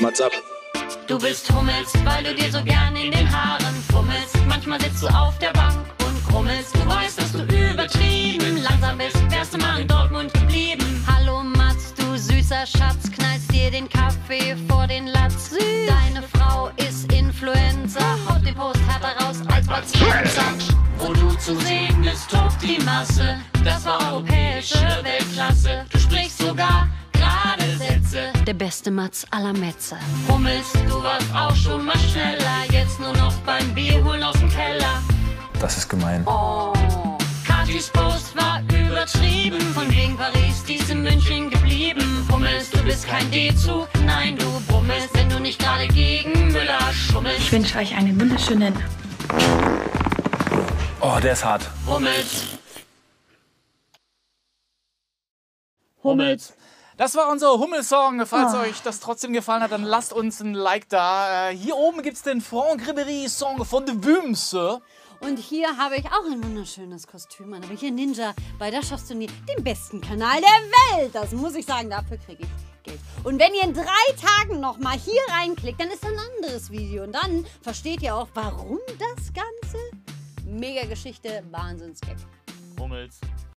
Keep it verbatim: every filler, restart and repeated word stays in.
What's up? Du bist Hummels, weil du dir so gern in den Haaren fummelst. Manchmal sitzt du auf der Bank und grummelst. Du weißt, dass du übertrieben langsam bist. Wärst du mal in Dortmund geblieben. Hallo Mats, du süßer Schatz, knallst dir den Kaffee vor den Latz. Süß. Deine Frau ist Influencer, haut den Post härter raus als Pazienza. Wo du zu sehen bist, tobt die Masse. Das war europäische Weltklasse. Du sprichst sogar gerade Sätze. Der beste Matz aller Metze. Hummels, du warst auch schon mal schneller. Jetzt nur noch beim Bier holen aus dem Keller. Das ist gemein. Oh, Katis Post war übertrieben. Von wegen Paris, die ist in München geblieben. Hummels, du bist kein D-Zug, nein, du bummelst, wenn du nicht gerade gegen Müller schummelst. Ich wünsche euch einen wunderschönen... Oh, der ist hart. Hummels. Hummels. Das war unser Hummelsong. Falls oh. euch das trotzdem gefallen hat, dann lasst uns ein Like da. Äh, hier oben gibt es den Franck Ribéry-Song von The Wümse. Und hier habe ich auch ein wunderschönes Kostüm an. Aber hier Ninja bei Das schaffst du nie, dem besten Kanal der Welt. Das muss ich sagen, dafür kriege ich Geld. Und wenn ihr in drei Tagen noch mal hier reinklickt, dann ist ein anderes Video. Und dann versteht ihr auch, warum das Ganze. Mega Geschichte, Wahnsinnsgag. Hummels.